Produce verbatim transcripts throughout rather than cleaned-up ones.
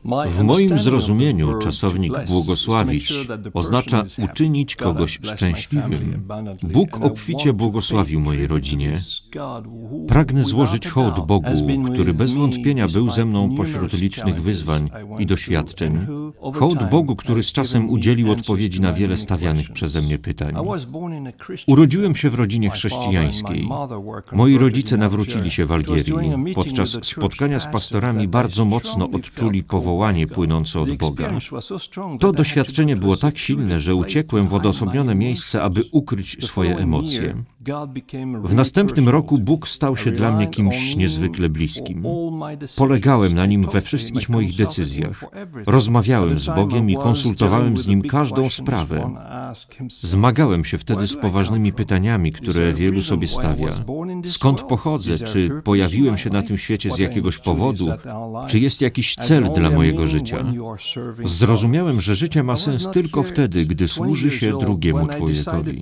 W moim zrozumieniu czasownik błogosławić oznacza uczynić kogoś szczęśliwym. Bóg obficie błogosławił mojej rodzinie. Pragnę złożyć hołd Bogu, który bez wątpienia był ze mną pośród licznych wyzwań i doświadczeń. Hołd Bogu, który z czasem udzielił odpowiedzi na wiele stawianych przeze mnie pytań. Urodziłem się w rodzinie chrześcijańskiej. Moi rodzice nawrócili się w Algierii. Podczas spotkania z pastorami bardzo mocno odczuli powołanie płynące od Boga. To doświadczenie było tak silne, że uciekłem w odosobnione miejsce, aby ukryć swoje emocje. W następnym roku Bóg stał się dla mnie kimś niezwykle bliskim. Polegałem na Nim we wszystkich moich decyzjach. Rozmawiałem z Bogiem i konsultowałem z Nim każdą sprawę. Zmagałem się wtedy z poważnymi pytaniami, które wielu sobie stawia. Skąd pochodzę? Czy pojawiłem się na tym świecie z jakiegoś powodu? Czy jest jakiś cel dla mojego życia? Zrozumiałem, że życie ma sens tylko wtedy, gdy służy się drugiemu człowiekowi.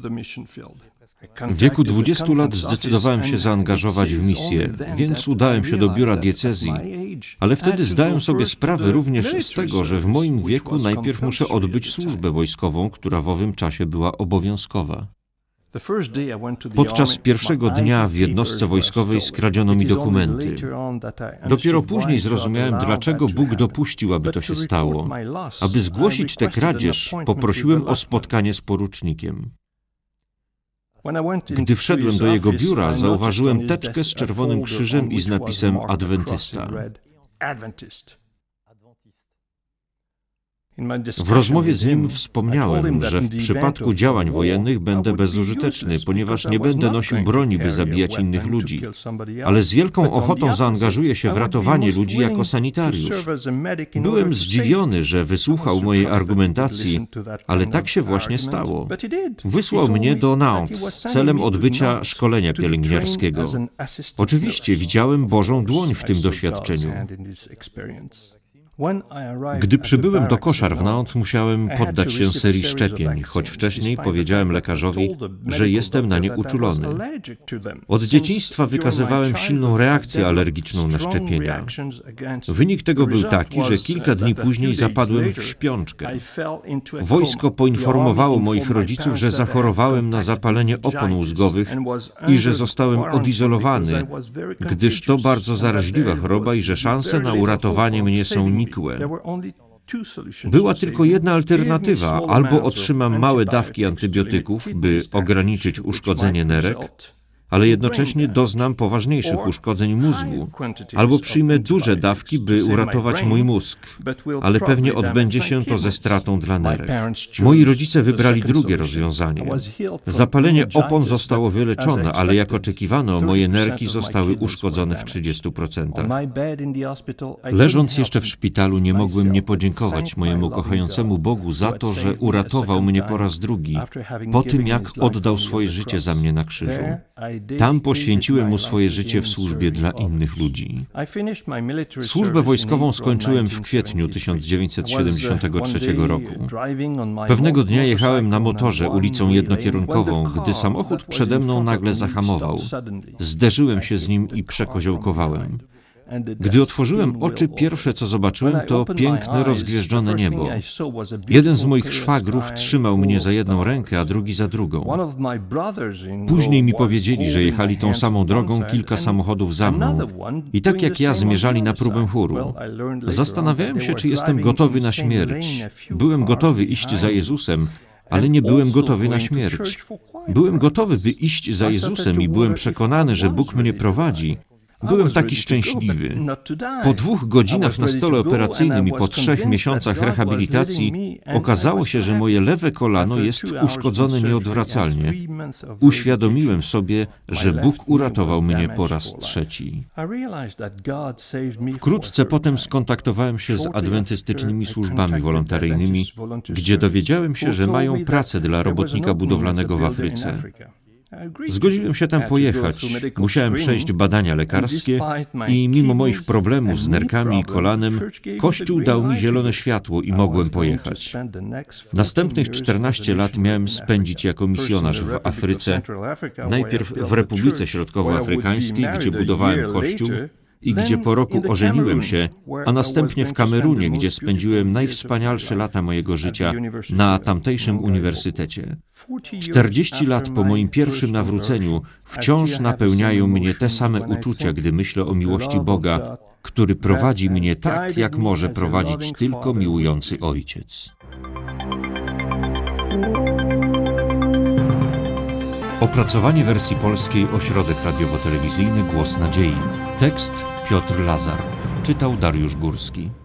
W wieku dwudziestu lat zdecydowałem się zaangażować w misję, więc udałem się do biura diecezji, ale wtedy zdałem sobie sprawę również z tego, że w moim wieku najpierw muszę odbyć służbę wojskową, która w owym czasie była obowiązkowa. Podczas pierwszego dnia w jednostce wojskowej skradziono mi dokumenty. Dopiero później zrozumiałem, dlaczego Bóg dopuścił, aby to się stało. Aby zgłosić tę kradzież, poprosiłem o spotkanie z porucznikiem. Gdy wszedłem do jego biura, zauważyłem teczkę z czerwonym krzyżem i z napisem Adwentysta. W rozmowie z nim wspomniałem, że w przypadku działań wojennych będę bezużyteczny, ponieważ nie będę nosił broni, by zabijać innych ludzi, ale z wielką ochotą zaangażuję się w ratowanie ludzi jako sanitariusz. Byłem zdziwiony, że wysłuchał mojej argumentacji, ale tak się właśnie stało. Wysłał mnie do Nantes celem odbycia szkolenia pielęgniarskiego. Oczywiście widziałem Bożą dłoń w tym doświadczeniu. Gdy przybyłem do koszar w Nantes, musiałem poddać się serii szczepień, choć wcześniej powiedziałem lekarzowi, że jestem na nie uczulony. Od dzieciństwa wykazywałem silną reakcję alergiczną na szczepienia. Wynik tego był taki, że kilka dni później zapadłem w śpiączkę. Wojsko poinformowało moich rodziców, że zachorowałem na zapalenie opon mózgowych i że zostałem odizolowany, gdyż to bardzo zaraźliwa choroba i że szanse na uratowanie mnie są nikłe. Była tylko jedna alternatywa, albo otrzymam małe dawki antybiotyków, by ograniczyć uszkodzenie nerek, ale jednocześnie doznam poważniejszych uszkodzeń mózgu, albo przyjmę duże dawki, by uratować mój mózg, ale pewnie odbędzie się to ze stratą dla nerek. Moi rodzice wybrali drugie rozwiązanie. Zapalenie opon zostało wyleczone, ale jak oczekiwano, moje nerki zostały uszkodzone w trzydziestu procentach. Leżąc jeszcze w szpitalu, nie mogłem nie podziękować mojemu kochającemu Bogu za to, że uratował mnie po raz drugi, po tym jak oddał swoje życie za mnie na krzyżu. Tam poświęciłem mu swoje życie w służbie dla innych ludzi. Służbę wojskową skończyłem w kwietniu tysiąc dziewięćset siedemdziesiątego trzeciego roku. Pewnego dnia jechałem na motorze ulicą jednokierunkową, gdy samochód przede mną nagle zahamował. Zderzyłem się z nim i przekoziołkowałem. Gdy otworzyłem oczy, pierwsze co zobaczyłem, to piękne, rozgwieżdżone niebo. Jeden z moich szwagrów trzymał mnie za jedną rękę, a drugi za drugą. Później mi powiedzieli, że jechali tą samą drogą kilka samochodów za mną i tak jak ja zmierzali na próbę chóru. Zastanawiałem się, czy jestem gotowy na śmierć. Byłem gotowy iść za Jezusem, ale nie byłem gotowy na śmierć. Byłem gotowy, by iść za Jezusem i byłem przekonany, że Bóg mnie prowadzi. Byłem taki szczęśliwy. Po dwóch godzinach na stole operacyjnym i po trzech miesiącach rehabilitacji okazało się, że moje lewe kolano jest uszkodzone nieodwracalnie. Uświadomiłem sobie, że Bóg uratował mnie po raz trzeci. Wkrótce potem skontaktowałem się z adwentystycznymi służbami wolontaryjnymi, gdzie dowiedziałem się, że mają pracę dla robotnika budowlanego w Afryce. Zgodziłem się tam pojechać. Musiałem przejść badania lekarskie i mimo moich problemów z nerkami i kolanem, Kościół dał mi zielone światło i mogłem pojechać. Następnych czternaście lat miałem spędzić jako misjonarz w Afryce, najpierw w Republice Środkowoafrykańskiej, gdzie budowałem kościół, i gdzie po roku ożeniłem się, a następnie w Kamerunie, gdzie spędziłem najwspanialsze lata mojego życia na tamtejszym uniwersytecie. czterdzieści lat po moim pierwszym nawróceniu wciąż napełniają mnie te same uczucia, gdy myślę o miłości Boga, który prowadzi mnie tak, jak może prowadzić tylko miłujący Ojciec. Opracowanie wersji polskiej Ośrodek Radiowo-Telewizyjny Głos Nadziei. Tekst Piotr Lazar. Czytał Dariusz Górski.